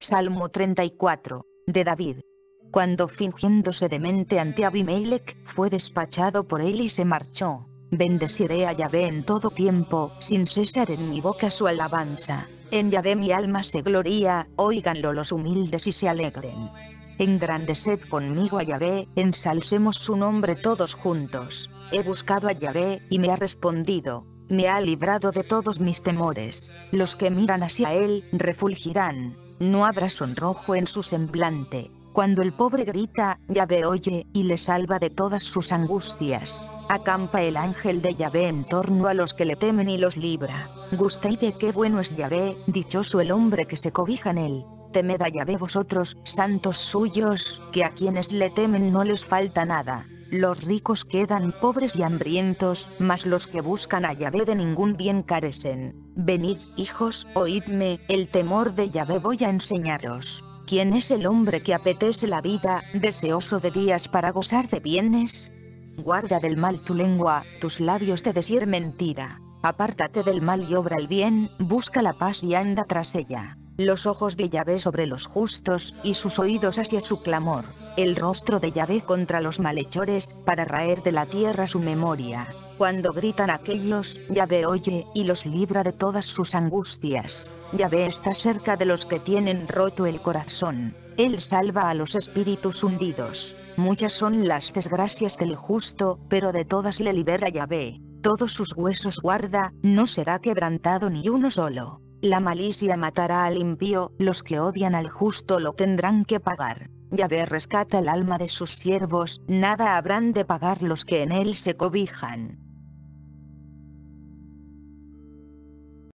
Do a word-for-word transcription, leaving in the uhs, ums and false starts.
Salmo treinta y cuatro, de David. Cuando fingiéndose demente ante Abimelech, fue despachado por él y se marchó. Bendeciré a Yahvé en todo tiempo, sin cesar en mi boca su alabanza. En Yahvé mi alma se gloría, óiganlo los humildes y se alegren. Engrandeced conmigo a Yahvé, ensalcemos su nombre todos juntos. He buscado a Yahvé, y me ha respondido. Me ha librado de todos mis temores. Los que miran hacia él, refulgirán. No habrá sonrojo en su semblante. Cuando el pobre grita, Yahvé oye, y le salva de todas sus angustias. Acampa el ángel de Yahvé en torno a los que le temen y los libra. Gustéis de qué bueno es Yahvé, dichoso el hombre que se cobija en él. Temed a Yahvé vosotros, santos suyos, que a quienes le temen no les falta nada. Los ricos quedan pobres y hambrientos, mas los que buscan a Yahvé de ningún bien carecen. Venid, hijos, oídme, el temor de Yahvé voy a enseñaros. ¿Quién es el hombre que apetece la vida, deseoso de días para gozar de bienes? Guarda del mal tu lengua, tus labios de decir mentira. Apártate del mal y obra el bien, busca la paz y anda tras ella. Los ojos de Yahvé sobre los justos, y sus oídos hacia su clamor. El rostro de Yahvé contra los malhechores, para raer de la tierra su memoria. Cuando gritan aquellos, Yahvé oye, y los libra de todas sus angustias. Yahvé está cerca de los que tienen roto el corazón. Él salva a los espíritus hundidos. Muchas son las desgracias del justo, pero de todas le libera Yahvé. Todos sus huesos guarda, no será quebrantado ni uno solo. La malicia matará al impío, los que odian al justo lo tendrán que pagar. Yahvé rescata el alma de sus siervos, nada habrán de pagar los que en él se cobijan.